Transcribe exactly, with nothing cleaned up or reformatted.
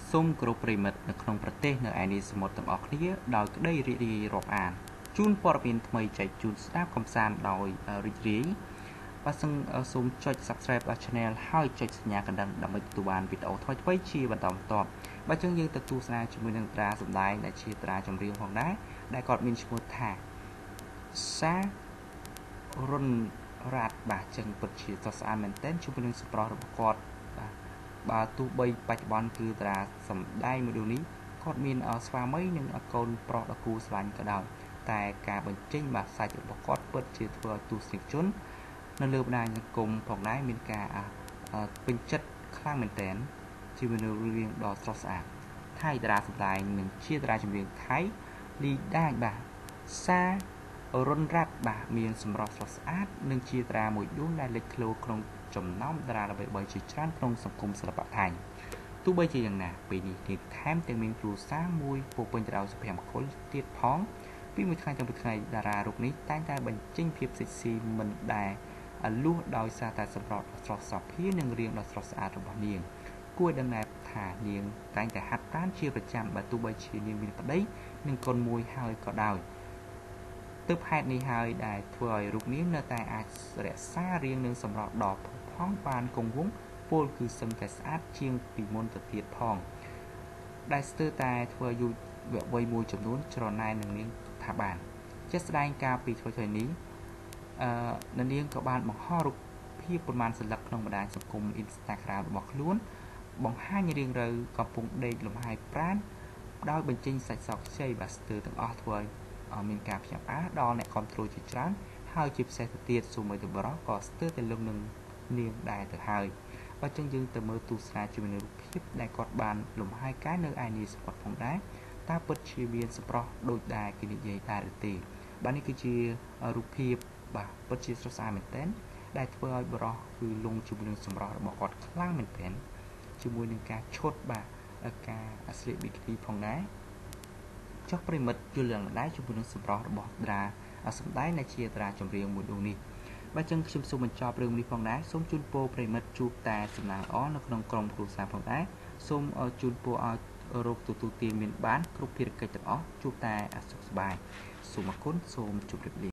សូមគោរពប្រិមិត្តនៅក្នុងប្រទេសនៅឯនេះសមុទ្រទាំងអស់គ្នាដោយក្តីរីករាយរាប់អានជូនព័ត៌មានថ្មីចែកជូនស្ដាប់កំសាន្តដោយរីករាយបាទសូមចុច Subscribe ដល់ Channel ហើយចុចសញ្ញាកណ្ដឹងដើម្បីទទួលបានវីដេអូថ្មីៗជាបន្តបន្ទាប់បាទអញ្ចឹងយើងទៅទស្សនាជាមួយនឹងតារាសម្ដែងដែលជាតារាចម្រៀងផងដែរដែលគាត់មានឈ្មោះថាសារុនរ៉ាត់បាទអញ្ចឹងពិតជាស្រស់ស្អាតមែនទែនជាមួយនឹងសម្រស់របស់គាត់បាទបាទទោះបីបច្ចុប្បន្នគឺតារាសម្ដែងមួយនេះគាត់មានស្វាមីនិងកូនប្រុសដ៏គួរស្រឡាញ់ក៏ដោយតែការបញ្ចេញបាទសាច់របស់គាត់ពិតជាធ្វើឲ្យទស្សនិកជននៅលើបណ្ដាញសង្គមផងដែរមានការពេញចិត្តខ្លាំងមែនទែនជាមួយនឹងរឿងដ៏ស្រស់ស្អាតថៃតារាសម្ដែងនិងជាតារាចម្រៀងថៃលីដាបាទសារុនរ៉ាត់បាទមានសម្រស់ស្រស់ស្អាតនិងជាតារាមួយដួងដែលលេចធ្លោក្នុងចំណោមតារាល្បីៗជាច្រើនក្នុងសង្គមសិល្បៈថៃទោះបីជាយ៉ាងណាពេលនេះគេថែមទាំងមានគ្រួសារមួយពោពេញទៅដោយសុភមង្គលទៀតផងពីមួយថ្ងៃទៅមួយថ្ងៃតារារូបនេះតែងតែបញ្ចេញភាពសិចស៊ីមិនដែលលួសដោយសារតែសម្រស់ស្រស់សោភានិងរាងដ៏ស្រស់ស្អាតរបស់នាងគួរដឹងថានាងតែងតែហាត់ប្រាណជាប្រចាំបើទោះបីជានាងមានប្តីនិងកូនមួយហើយក៏ដោយទើបហេតុនេះហើយដែលធ្វើឲ្យរូបនាងនៅតែអាចរក្សារាងនិងសម្រស់ដ៏ផូរផង់បានគង់វង្សពលគឺសឹងតែស្អាតជាងពីមុនទៅទៀតផងដែលស្ទើរតែធ្វើឲ្យយុវវ័យមួយចំនួនច្រណែននឹងនាងថាបានជាស្ដែងការពីធ្វើៗនេះអឺនាងក៏បានបង្ហោះរូបភាពប្រមាណសន្លឹកក្នុងបណ្ដាញសង្គម Instagram របស់ខ្លួនបង្ហាញរៀងរូវកំពុងដេកលំហែប្រាណដោយបញ្ចេញសាច់សក់ខ្ចីបាទស្ទើរទាំងអស់ធ្វើឲ្យមានការភ្ញាក់ផ្អើលដល់អ្នកគ្រប់គ្រងជាច្រើនហើយជាពិសេសទៅទៀតសូម្បីតែបរិះក៏ស្ទើរតែលឹងនឹងនាងដែរទៅហើយបាទចឹងយើងទៅមើលទស្សនាជាមួយនឹងរូបភាពដែលគាត់បានលំហែកាយនៅឯនីសពតផងដែរតើពិតជាមានសម្រស់ដូចដែលគេនិយាយដែរឬទេបាទនេះគឺជារូបភាពបាទពិតជាស្រស់ស្អាតមែនទែនដែលធ្វើឲ្យបរិះគឺលងជាមួយនឹងសម្រស់របស់គាត់ខ្លាំងមែនទែនជាមួយនឹងការឈុតបាទការស្លៀកប៊ីគីនីផងដែរចុះប្រិមិត្តយល់យ៉ាងណាជាមួយនឹងសម្រស់របស់តារាសម្ដែងដែលជាតារាចម្រៀងមួយដួងនេះបាទចឹងខ្ញុំសូមបញ្ចប់រឿងនេះផងដែរសូមជូនពរប្រិមិត្តជួបតែសំណាងល្អនៅក្នុងក្រុមគ្រួសារផងដែរសូមជូនពរឲ្យរកទទួលទានមានបានគ្រប់ភារកិច្ចទាំងអស់ជួបតែសុខសប្បាយសូមអរគុណសូមជម្រាបលា